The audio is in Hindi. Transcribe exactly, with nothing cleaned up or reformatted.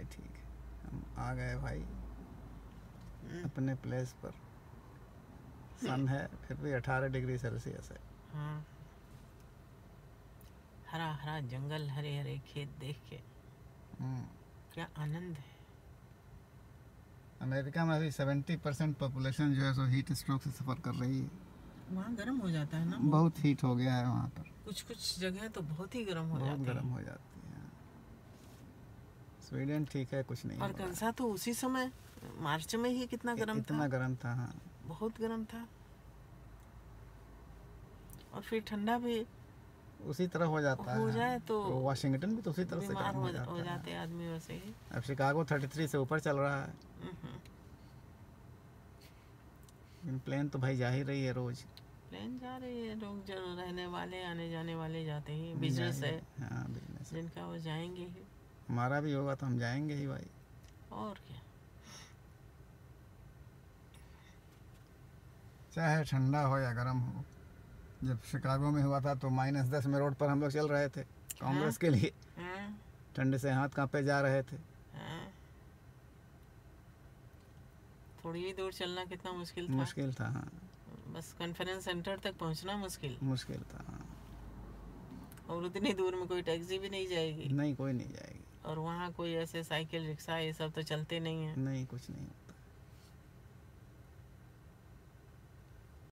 भाई ठीक है, हम आ गए भाई अपने प्लेस पर। सन है फिर भी अठारह डिग्री सेल्सियस है। हाँ, हरा हरा जंगल, हरे हरे खेत देख के क्या आनंद है। अमेरिका में अभी सेवेंटी परसेंट पॉपुलेशन जो है सो हीट स्ट्रोक से सफ़र कर रही है। वहाँ गर्म हो जाता है ना, बहुत हीट हो गया है वहाँ पर। कुछ कुछ जगह तो बहुत ही गर्म हो बहुत जाती गर्म है। हो जाती है। स्वीडन ठीक है, कुछ नहीं और हो रहा है। कंसा तो उसी समय मार्च में ही कितना गर्म था, इतना गर्म था। हाँ, बहुत गर्म था। और फिर ठंडा भी उसी तरह हो जाता हो है। जाए तो तो वाशिंगटन भी तो उसी तरह से बीमार गर्म हो, हो जाता हो है। जाते आदमी वैसे ही। अब शिकागो तैंतीस से ऊपर चल रहा है। हम्म, लेकिन प्लेन तो भाई जा ही रही है रोज। प्लेन जा रही है, लोग जो रहने वाले आने जाने वाले जाते ही, बिजनेस है हाँ, बिजनेस है। जिनका वो जाएंगे ही। हमारा भी होगा तो हम जाएंगे ही भाई। और क्या। चाहे ठंडा हो या गर्म हो। जब शिकागो में हुआ था तो माइनस दस में रोड पर हम लोग चल रहे थे कांग्रेस के लिए। हाँ, ठंड से हाथ कांपे जा रहे थे। हाँ। थोड़ी ही दूर चलना कितना मुश्किल था। मुश्किल था। हाँ, बस कॉन्फ्रेंस सेंटर तक पहुंचना मुश्किल। मुश्किल था। हाँ। और उतनी दूर में कोई टैक्सी भी नहीं जाएगी। नहीं, कोई नहीं जाएगी। और वहाँ कोई ऐसे साइकिल रिक्शा ये सब तो चलते नहीं है। नहीं, कुछ नहीं होता।